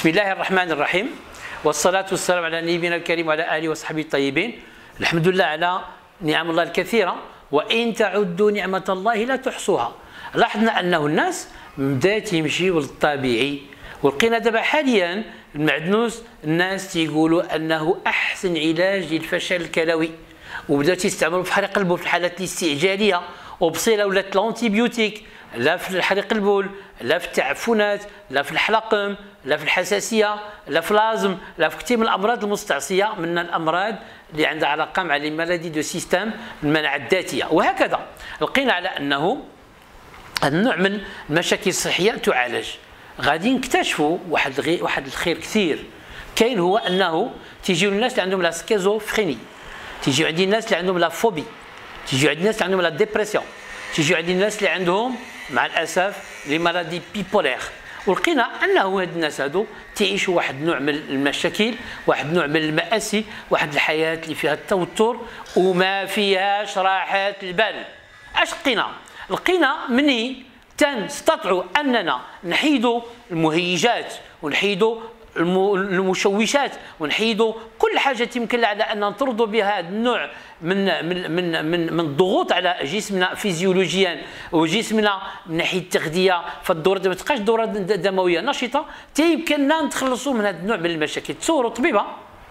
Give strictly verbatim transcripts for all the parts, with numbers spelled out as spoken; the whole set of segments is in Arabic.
بسم الله الرحمن الرحيم، والصلاة والسلام على نبينا الكريم وعلى آله وصحبه الطيبين. الحمد لله على نعم الله الكثيرة، وإن تعدوا نعمة الله لا تحصوها. لاحظنا أنه الناس بدات يمشيو للطبيعي، ولقينا دابا حاليا المعدنوس الناس تيقولوا أنه أحسن علاج للفشل الكلوي، وبداو تيستعملوا في حريق البول في الحالات الاستعجالية، وبصيله ولات الانتيبيوتيك لا في حريق البول، لا في التعفنات، لا في الحلقم، لا في الحساسيه، لا في الازم، لا في كثير من الامراض المستعصيه، من الامراض اللي عندها علاقه مع لي مالادي دو سيستم المناعه الذاتيه. وهكذا لقينا على انه هذا النوع من المشاكل الصحيه تعالج. غادي نكتشفوا واحد غير واحد الخير كثير كاين، هو انه تيجيو الناس اللي عندهم لا سكيزوفريني، تيجيو عندي الناس اللي عندهم لا فوبي، تيجيو عندي الناس اللي عندهم لا ديبرسيون، تيجيو عندي الناس اللي عندهم مع الاسف لي مالادي بيبولير. ولقينا انه هاد الناس هادو تعيشوا واحد النوع من المشاكل، واحد النوع من المآسي، واحد الحياه اللي فيها التوتر وما فيهاش راحه البال. اش لقينا؟ لقينا مني تنستطيعوا اننا نحيدوا المهيجات ونحيدوا المشوشات ونحيدوا كل حاجه يمكن على ان نطردوا بها هذا النوع من من من من من الضغوط على جسمنا فيزيولوجيا وجسمنا من ناحيه التغذيه، فالدوره ما تبقاش دوره دمويه نشطه، تيمكننا نتخلصوا من هذا النوع من المشاكل. تصوروا طبيبه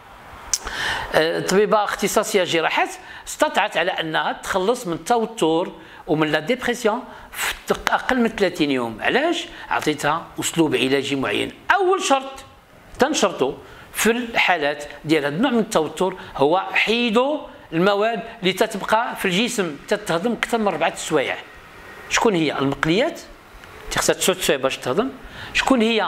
طبيبه اختصاصيه جراحات استطاعت على انها تخلص من التوتر ومن لا ديبرسيون في اقل من ثلاثين يوم. علاش؟ عطيتها اسلوب علاجي معين. اول شرط تنشرطوا في الحالات ديال هذا النوع من التوتر هو حيدوا المواد اللي تتبقى في الجسم تتهضم اكثر من اربعه سوايع. شكون هي؟ المقليات خصها تسعود سوايع باش تهضم. شكون هي؟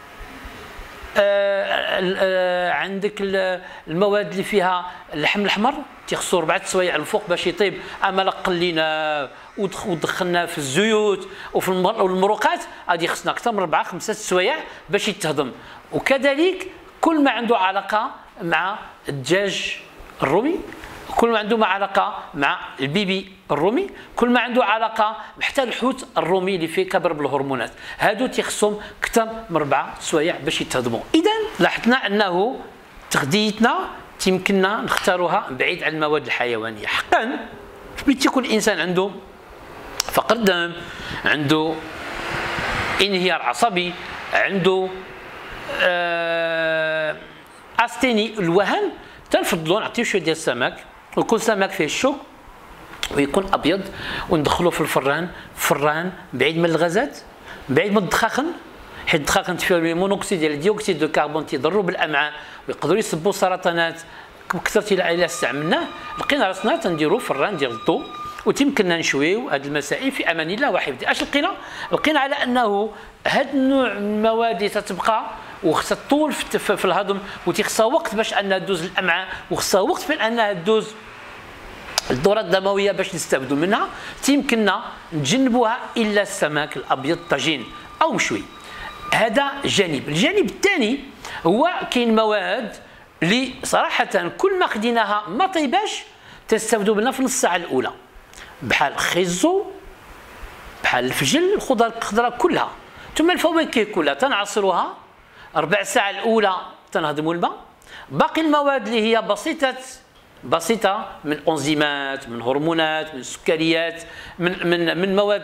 آه آه عندك المواد اللي فيها اللحم الاحمر تيخصو اربعه سوايع الفوق باش يطيب، اما لا قليناه ودخلناه في الزيوت وفي المروقات غادي خصنا اكثر من اربعه خمسه سوايع باش يتهضم. وكذلك كل ما عنده علاقه مع الدجاج الرومي، كل ما عنده علاقه مع البيبي الرومي، كل ما عنده علاقه حتى الحوت الرومي اللي فيه كبر بالهرمونات، هادو تيخصهم اكثر من اربعه سوايع باش يتهضموا. اذا لاحظنا انه تغذيتنا تيمكننا نختاروها بعيد عن المواد الحيوانيه. حقا ملي تيكون الانسان عنده فقر دم، عنده انهيار عصبي، عنده آه استيني الوهن، تنفضلوا نعطيو شويه ديال السمك، ويكون سمك فيه الشوك ويكون ابيض، وندخلوه في الفران، فران بعيد من الغازات، بعيد من الدخاخن، حيت الدخاخن فيه مونوكسيد ديال الديوكسيد دو كربون تيضروا بالامعاء ويقدروا يسبوا سرطانات. كثرت الى استعملناه لقينا راسنا تنديروا فران ديال الضوء وتيمكننا نشويو هذه المسائل في امان الله وحفظه. اش لقينا؟ لقينا على انه هذا النوع من المواد اللي تتبقى وخصها طول في, في الهضم، وتيخصها وقت باش انها تدوز الامعاء، وخصها وقت في انها تدوز الدوره الدمويه باش نستافدوا منها، تيمكننا نتجنبوها الا السمك الابيض طاجين او مشوي. هذا جانب. الجانب الثاني هو كاين مواد اللي صراحه كل ما خديناها ما طيباش تستافدوا منها في نص الساعه الاولى، بحال الخيزو، بحال الفجل، الخضر الخضراء كلها، ثم الفواكه كلها تنعصروها ربع ساعه الاولى تنهضموا الماء. باقي المواد اللي هي بسيطه بسيطه من انزيمات، من هرمونات، من سكريات، من من من مواد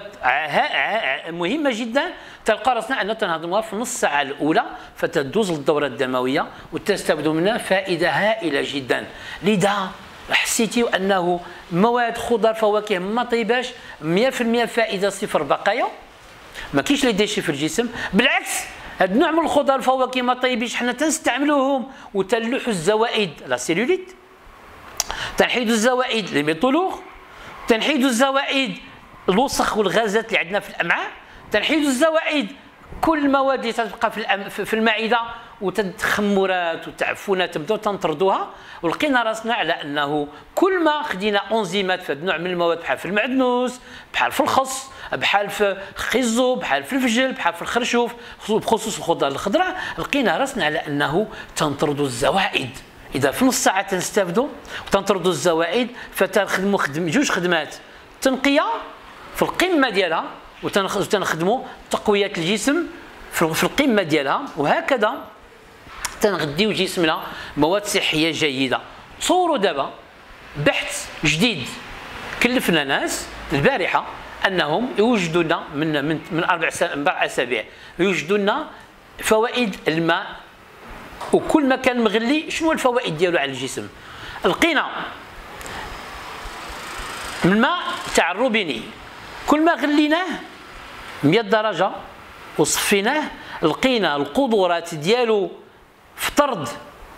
مهمه جدا، تلقى راسنا اننا تنهضموها في نص ساعه الاولى فتدوز للدوره الدمويه وتستفيدوا منها فائده هائله جدا. لذا حسيتي انه مواد خضر فواكه ما طيباش مئة بالمئة فائده صفر بقايا، ما كاينش لي ديشي في الجسم. بالعكس هاد النوع من الخضر الفواكه ما طيبينش، حنا تنستعملوهم وتنلوحوا الزوائد لا سيلوليت، تنحيدوا الزوائد لي ميطولوغ، تنحيدوا الزوائد الوسخ والغازات اللي عندنا في الامعاء، تنحيدوا الزوائد كل المواد اللي تتبقى في في المعده وتخمرات وتعفنات تبداو تنطردوها. ولقينا راسنا على انه كل ما خدينا انزيمات في هذا النوع من المواد، بحال في المعدنوس، بحال في الخص، بحال في الخيزو، بحال في الفجل، بحال في الخرشوف، بخصوص الخضر الخضراء، لقينا راسنا على انه تنطردوا الزوائد. اذا في نص ساعه تنستافدوا وتنطردوا الزوائد، فتنخدموا خدم جوج خدمات: تنقيه في القمه ديالها وتنخدموا تقويه الجسم في القمه ديالها، وهكذا تنغديو جسمنا مواد صحيه جيده. تصوروا دابا بحث جديد كلفنا ناس البارحه انهم يوجدوا لنا من من من اربع اسابيع يوجدوا لنا فوائد الماء، وكل ما كان مغلي شنو الفوائد ديالو على الجسم. لقينا الماء تاع الروبيني كل ما غليناه مئة درجه وصفيناه لقينا القدرات ديالو في طرد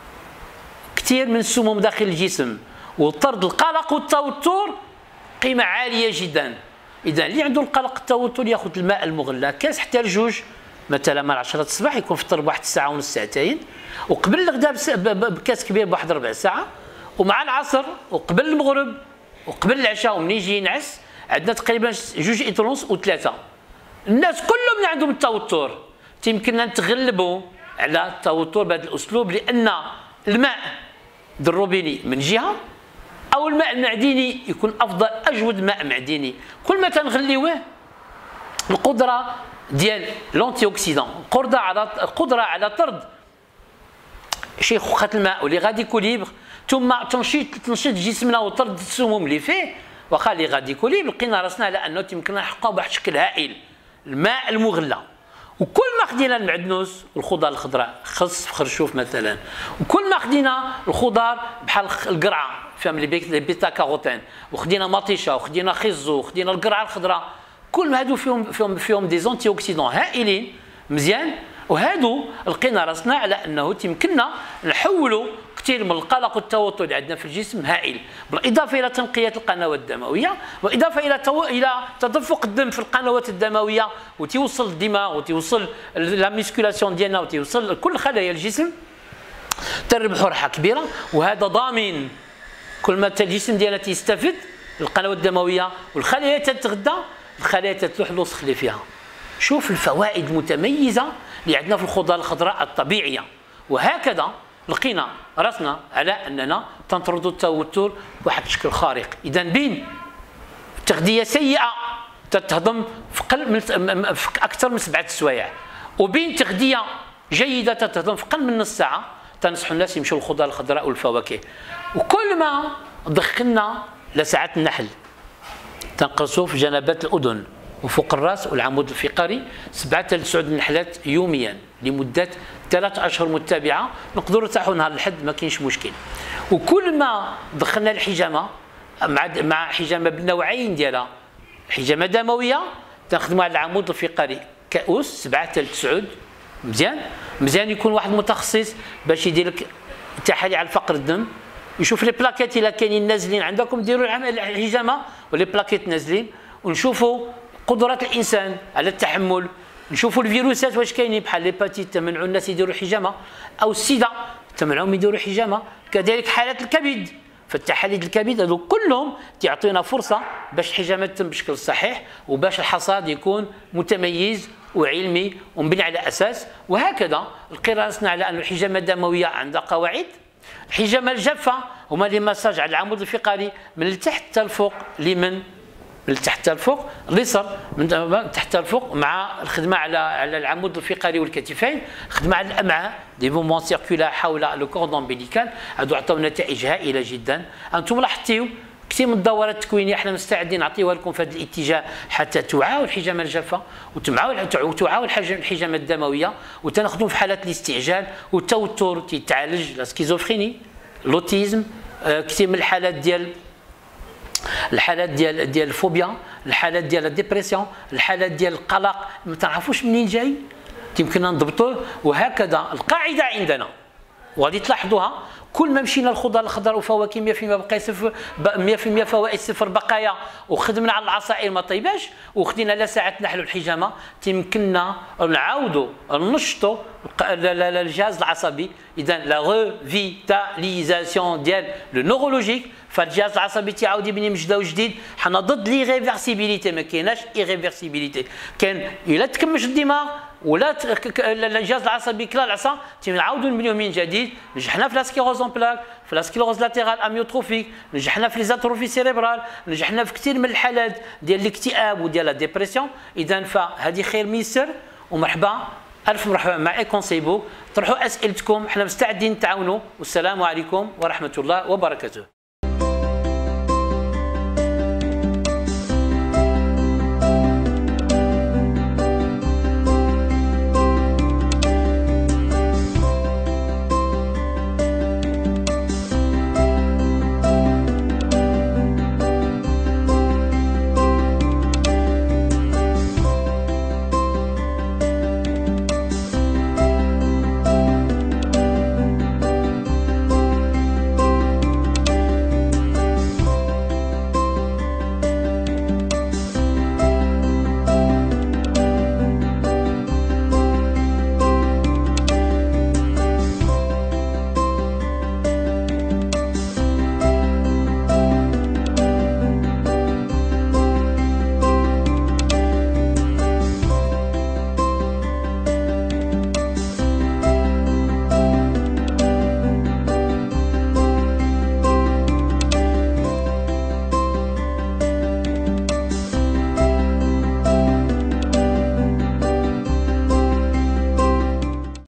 كثير من السموم داخل الجسم وطرد القلق والتوتر قيمه عاليه جدا. اذا اللي عنده القلق والتوتر ياخذ الماء المغلى كاس حتى لجوج مثلا مع عشرة الصباح، يكون فطر بواحد الساعه ونص ساعتين، وقبل الغداء بكاس كبير بواحد ربع ساعه، ومع العصر وقبل المغرب وقبل العشاء ومن يجي ينعس عندنا تقريبا جوج ايترونس وثلاثه. الناس كلهم اللي عندهم التوتر يمكننا نتغلبوا على التوتر بهذا الاسلوب، لان الماء الروبيني من جهه او الماء المعدني يكون افضل اجود ماء معدني. كل ما تنغليوه القدره ديال لونتي اوكسيدون، القدره على القدره على طرد شيخوخه الماء ولي غادي كوليبر، ثم تنشيط تنشيط جسمنا وطرد السموم اللي فيه. واخا لي غادي كوليبر لقينا راسنا على انه يمكننا نحققوا بواحد الشكل هائل الماء المغلى. وكل ما خدينا المعدنوس والخضار الخضراء خص خرشوف مثلا، وكل ما خدينا الخضار بحال القرعه فهم لي بيتا كاروتين، وخدينا مطيشه وخدينا خيزو وخدينا القرعه الخضراء، كل هادو فيهم فيهم فيهم دي زونتي اوكسيدون هائلين مزيان. وهادو لقينا راسنا على انه تيمكننا نحولوا كثير من القلق والتوتر اللي عندنا في الجسم هائل، بالاضافه الى تنقيه القنوات الدمويه، بالاضافه الى تو... الى تدفق الدم في القنوات الدمويه وتيوصل الدماغ وتيوصل لا ميسكولاسيون ديالنا وتيوصل لكل خلايا الجسم، تربحوا ربحه كبيره. وهذا ضامن كل ما الجسم ديالنا تيستفد القنوات الدمويه والخلايا تتغذى، الخلايا تتلوح الوسخ اللي فيها. شوف الفوائد المتميزه اللي عندنا في الخضار الخضراء الطبيعيه. وهكذا لقينا راسنا على اننا تنطردوا التوتر بواحد الشكل خارق. اذا بين تغذيه سيئه تتهضم في قل من في اكثر من سبعه سوايع، وبين تغذيه جيده تتهضم في قل من نص ساعه، تنصح الناس يمشوا للخضار الخضراء والفواكه. وكل ما دخلنا لساعات النحل تنقصوا في جنبات الاذن وفوق الراس والعمود الفقري سبعه حتى تسعه نحلات يوميا لمده ثلاث اشهر متبعه، نقدروا نرتاحوا نهار الحد ما كاينش مشكل. وكل ما دخلنا الحجامه مع مع حجامه بالنوعين ديالها، حجامه دمويه تنخدموا على العمود الفقري كؤوس سبعه حتى تسعه مزيان مزيان يكون واحد متخصص باش يدير لك تحاليل على فقر الدم، يشوف لي بلاكيت الا كاينين نازلين عندكم ديروا الحجامه ولي بلاكيت نازلين، ونشوفوا قدرات الانسان على التحمل، نشوفوا الفيروسات واش كاينين بحال ليباتيت تمنعوا الناس يديروا حجامه، او السيدا تمنعهم يديروا حجامه، كذلك حالات الكبد. فالتحاليل الكبد هذو كلهم تعطينا فرصه باش الحجامه تتم بشكل صحيح وباش الحصاد يكون متميز وعلمي ومبني على اساس. وهكذا لقينا راسنا على ان الحجامه الدمويه عندها قواعد. الحجامه الجافه هما لي مساج على العمود الفقري من التحت حتى الفوق، لمن من تحت حتى الفوق اليسر من تحت حتى الفوق، مع الخدمه على على العمود الفقري والكتفين، خدمه على الامعاء دي موفمون سيركولار حول لو كوردون امبيليكال، هادو عطاو نتائج هائله جدا. انتم لاحظتوا كثير من الدورات التكوينيه احنا مستعدين نعطيوها لكم في هذا الاتجاه حتى توعاو الحجامه الجافه وتوعاو الحجامه الدمويه، وتناخذوا في حالات الاستعجال والتوتر تيتعالج لا سكيزوفريني، لوتيزم، كثير من الحالات ديال الحالات ديال ديال الفوبيا، الحالات ديال الديبرسيون، الحالات ديال القلق ما تعرفوش منين جاي يمكننا نضبطوه. وهكذا القاعده عندنا وغادي تلاحظوها كل ما مشينا الخضار الخضراء والفواكه مئة بالمئة بقايا صفر مئة بالمئة فوائد صفر بقايا، وخدمنا على العصائر ما طيباش وخدينا لا ساعه نحل الحجامه، تيمكننا نعاودوا ننشطوا الجهاز العصبي. اذا لا ريفيتاليزاسيون ديال لو نورولوجيك، فالجهاز العصبي تيعاود يبني من جديد. حنا ضد ليغيفيرسيبيليتي، ما كايناش ايغيفيرسيبيليتي، كان الا تكمش الدماغ ولا الجهاز العصبي كلا العصا تنعاودوا نبنيوه من جديد. نجحنا في لاسكيروز اون بلاك، في لاسكيروز لاتيرال اميوتروفيك، نجحنا في ليزاتروفي سيريبرال، نجحنا في كثير من الحالات ديال الاكتئاب وديال لا ديبرسيون. اذا فهذه خير ميسر ومرحبا الف مرحبا مع كونسي بوك، طرحوا اسئلتكم، احنا مستعدين نتعاونوا، والسلام عليكم ورحمه الله وبركاته.